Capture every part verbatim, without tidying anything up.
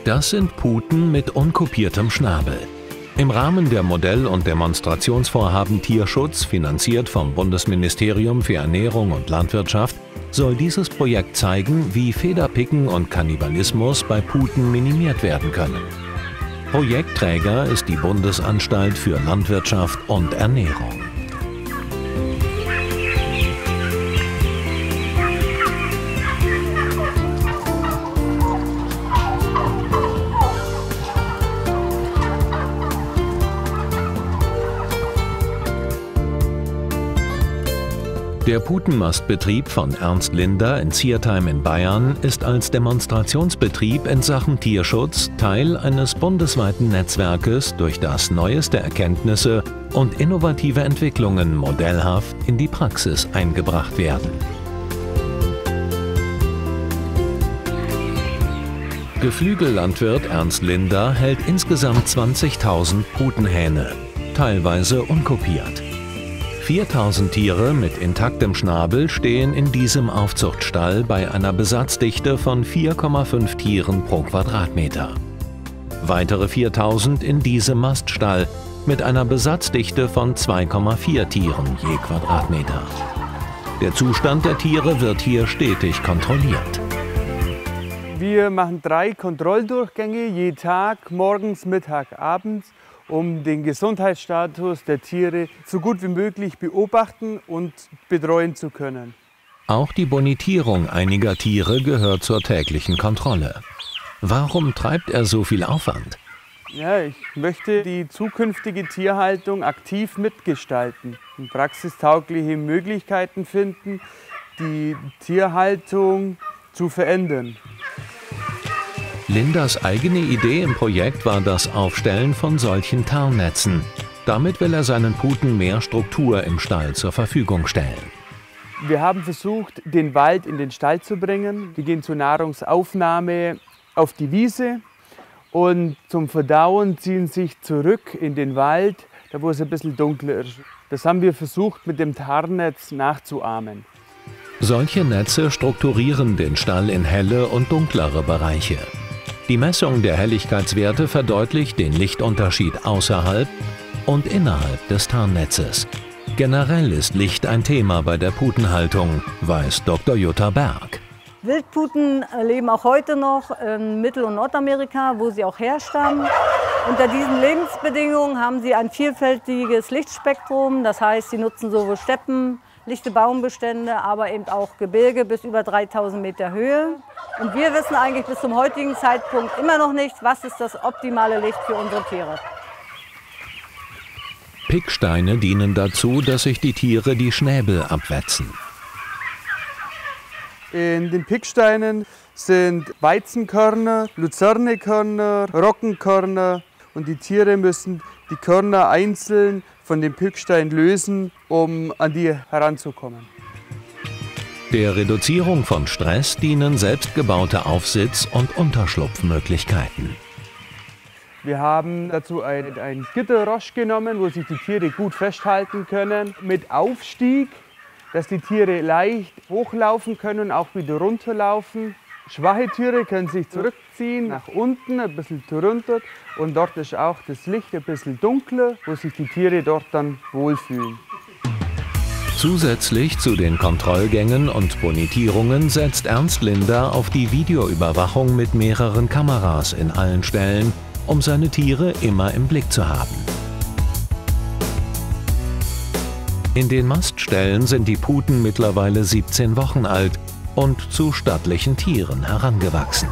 Das sind Puten mit unkopiertem Schnabel. Im Rahmen der Modell- und Demonstrationsvorhaben Tierschutz, finanziert vom Bundesministerium für Ernährung und Landwirtschaft, soll dieses Projekt zeigen, wie Federpicken und Kannibalismus bei Puten minimiert werden können. Projektträger ist die Bundesanstalt für Landwirtschaft und Ernährung. Der Putenmastbetrieb von Ernst Linder in Ziertheim in Bayern ist als Demonstrationsbetrieb in Sachen Tierschutz Teil eines bundesweiten Netzwerkes, durch das neueste Erkenntnisse und innovative Entwicklungen modellhaft in die Praxis eingebracht werden. Geflügellandwirt Ernst Linder hält insgesamt zwanzigtausend Putenhähne, teilweise unkopiert. viertausend Tiere mit intaktem Schnabel stehen in diesem Aufzuchtstall bei einer Besatzdichte von vier Komma fünf Tieren pro Quadratmeter. Weitere viertausend in diesem Maststall mit einer Besatzdichte von zwei Komma vier Tieren je Quadratmeter. Der Zustand der Tiere wird hier stetig kontrolliert. Wir machen drei Kontrolldurchgänge je Tag, morgens, Mittag, abends, um den Gesundheitsstatus der Tiere so gut wie möglich beobachten und betreuen zu können. Auch die Bonitierung einiger Tiere gehört zur täglichen Kontrolle. Warum treibt er so viel Aufwand? Ja, ich möchte die zukünftige Tierhaltung aktiv mitgestalten und praxistaugliche Möglichkeiten finden, die Tierhaltung zu verändern. Linders eigene Idee im Projekt war das Aufstellen von solchen Tarnnetzen. Damit will er seinen Puten mehr Struktur im Stall zur Verfügung stellen. Wir haben versucht, den Wald in den Stall zu bringen. Die gehen zur Nahrungsaufnahme auf die Wiese und zum Verdauen ziehen sich zurück in den Wald, da wo es ein bisschen dunkler ist. Das haben wir versucht, mit dem Tarnnetz nachzuahmen. Solche Netze strukturieren den Stall in helle und dunklere Bereiche. Die Messung der Helligkeitswerte verdeutlicht den Lichtunterschied außerhalb und innerhalb des Tarnnetzes. Generell ist Licht ein Thema bei der Putenhaltung, weiß Doktor Jutta Berg. Wildputen leben auch heute noch in Mittel- und Nordamerika, wo sie auch herstammen. Unter diesen Lebensbedingungen haben sie ein vielfältiges Lichtspektrum, das heißt, sie nutzen sowohl Steppen, lichte Baumbestände, aber eben auch Gebirge bis über dreitausend Meter Höhe. Und wir wissen eigentlich bis zum heutigen Zeitpunkt immer noch nicht, was ist das optimale Licht für unsere Tiere. Picksteine dienen dazu, dass sich die Tiere die Schnäbel abwetzen. In den Picksteinen sind Weizenkörner, Luzernekörner, Roggenkörner und die Tiere müssen die Körner einzeln von dem Pickstein lösen, um an die heranzukommen. Der Reduzierung von Stress dienen selbstgebaute Aufsitz- und Unterschlupfmöglichkeiten. Wir haben dazu ein, ein Gitterrosch genommen, wo sich die Tiere gut festhalten können, mit Aufstieg, dass die Tiere leicht hochlaufen können und auch wieder runterlaufen. Schwache Tiere können sich zurückziehen, nach unten, ein bisschen runter. Und dort ist auch das Licht ein bisschen dunkler, wo sich die Tiere dort dann wohlfühlen. Zusätzlich zu den Kontrollgängen und Bonitierungen setzt Ernst Linder auf die Videoüberwachung mit mehreren Kameras in allen Ställen, um seine Tiere immer im Blick zu haben. In den Mastställen sind die Puten mittlerweile siebzehn Wochen alt und zu stattlichen Tieren herangewachsen.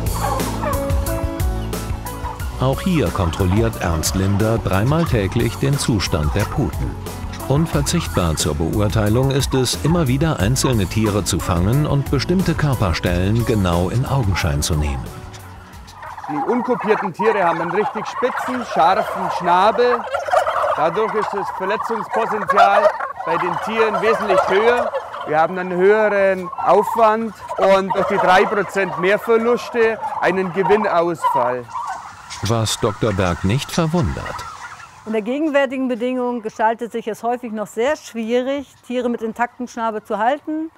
Auch hier kontrolliert Ernst Linder dreimal täglich den Zustand der Puten. Unverzichtbar zur Beurteilung ist es, immer wieder einzelne Tiere zu fangen und bestimmte Körperstellen genau in Augenschein zu nehmen. Die unkopierten Tiere haben einen richtig spitzen, scharfen Schnabel. Dadurch ist das Verletzungspotenzial bei den Tieren wesentlich höher. Wir haben einen höheren Aufwand und durch die drei Prozent Mehrverluste einen Gewinnausfall. Was Doktor Berg nicht verwundert. Unter gegenwärtigen Bedingungen gestaltet sich es häufig noch sehr schwierig, Tiere mit intaktem Schnabel zu halten,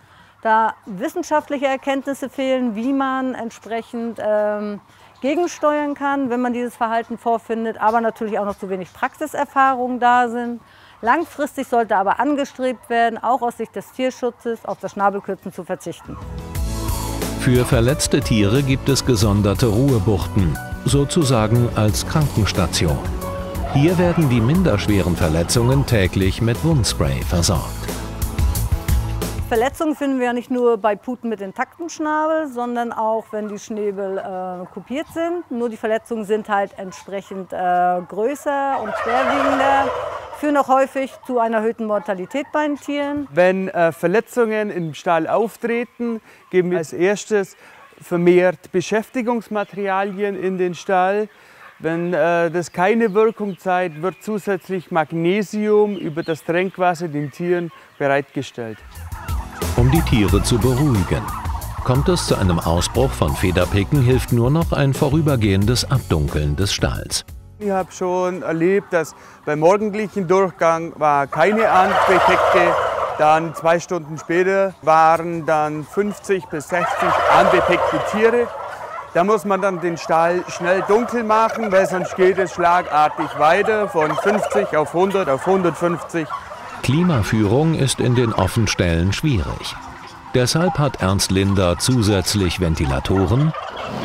da wissenschaftliche Erkenntnisse fehlen, wie man entsprechend ähm, gegensteuern kann, wenn man dieses Verhalten vorfindet, aber natürlich auch noch zu wenig Praxiserfahrungen da sind. Langfristig sollte aber angestrebt werden, auch aus Sicht des Tierschutzes, auf das Schnabelkürzen zu verzichten. Für verletzte Tiere gibt es gesonderte Ruhebuchten, sozusagen als Krankenstation. Hier werden die minderschweren Verletzungen täglich mit Wundspray versorgt. Verletzungen finden wir ja nicht nur bei Puten mit intaktem Schnabel, sondern auch, wenn die Schnäbel äh, kupiert sind. Nur die Verletzungen sind halt entsprechend äh, größer und schwerwiegender, führen auch häufig zu einer erhöhten Mortalität bei den Tieren. Wenn äh, Verletzungen im Stall auftreten, geben wir als erstes vermehrt Beschäftigungsmaterialien in den Stall. Wenn äh, das keine Wirkung zeigt, wird zusätzlich Magnesium über das Trinkwasser den Tieren bereitgestellt. Um die Tiere zu beruhigen. Kommt es zu einem Ausbruch von Federpicken, hilft nur noch ein vorübergehendes Abdunkeln des Stalls. Ich habe schon erlebt, dass beim morgendlichen Durchgang war keine Anbepickte. Dann zwei Stunden später waren dann fünfzig bis sechzig anbepickte Tiere. Da muss man dann den Stall schnell dunkel machen, weil sonst geht es schlagartig weiter von fünfzig auf hundert auf hundertfünfzig. Klimaführung ist in den Offenställen schwierig. Deshalb hat Ernst Linder zusätzlich Ventilatoren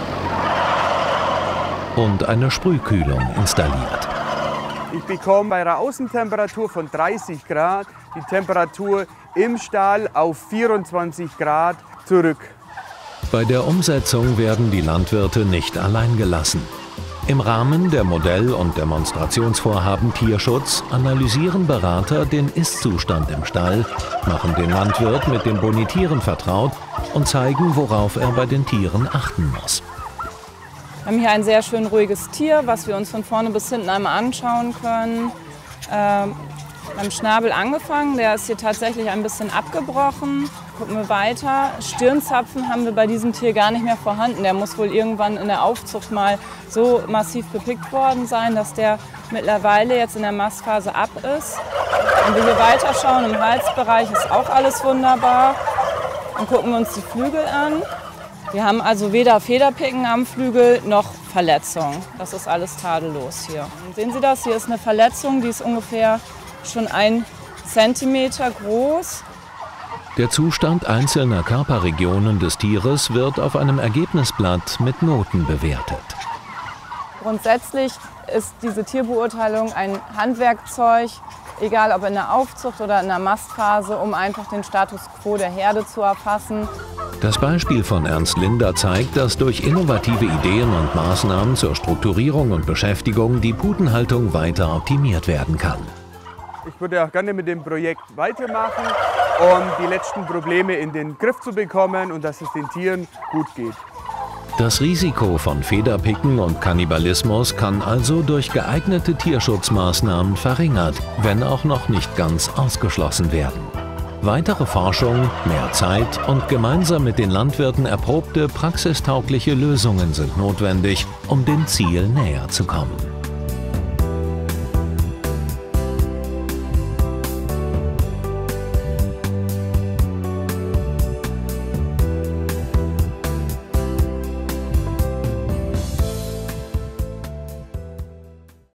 und eine Sprühkühlung installiert. Ich bekomme bei einer Außentemperatur von dreißig Grad die Temperatur im Stall auf vierundzwanzig Grad zurück. Bei der Umsetzung werden die Landwirte nicht allein gelassen. Im Rahmen der Modell- und Demonstrationsvorhaben Tierschutz analysieren Berater den Ist-Zustand im Stall, machen den Landwirt mit den Bonitieren vertraut und zeigen, worauf er bei den Tieren achten muss. Wir haben hier ein sehr schön ruhiges Tier, was wir uns von vorne bis hinten einmal anschauen können. Ähm, beim Schnabel angefangen, der ist hier tatsächlich ein bisschen abgebrochen. Gucken wir weiter. Stirnzapfen haben wir bei diesem Tier gar nicht mehr vorhanden. Der muss wohl irgendwann in der Aufzucht mal so massiv bepickt worden sein, dass der mittlerweile jetzt in der Mastphase ab ist. Wenn wir hier weiter schauen, im Halsbereich ist auch alles wunderbar. Dann gucken wir uns die Flügel an. Wir haben also weder Federpicken am Flügel noch Verletzungen. Das ist alles tadellos hier. Und sehen Sie das? Hier ist eine Verletzung, die ist ungefähr schon ein Zentimeter groß. Der Zustand einzelner Körperregionen des Tieres wird auf einem Ergebnisblatt mit Noten bewertet. Grundsätzlich ist diese Tierbeurteilung ein Handwerkzeug, egal ob in der Aufzucht oder in der Mastphase, um einfach den Status quo der Herde zu erfassen. Das Beispiel von Ernst Linder zeigt, dass durch innovative Ideen und Maßnahmen zur Strukturierung und Beschäftigung die Putenhaltung weiter optimiert werden kann. Ich würde auch gerne mit dem Projekt weitermachen, um die letzten Probleme in den Griff zu bekommen und dass es den Tieren gut geht. Das Risiko von Federpicken und Kannibalismus kann also durch geeignete Tierschutzmaßnahmen verringert, wenn auch noch nicht ganz ausgeschlossen werden. Weitere Forschung, mehr Zeit und gemeinsam mit den Landwirten erprobte praxistaugliche Lösungen sind notwendig, um dem Ziel näher zu kommen.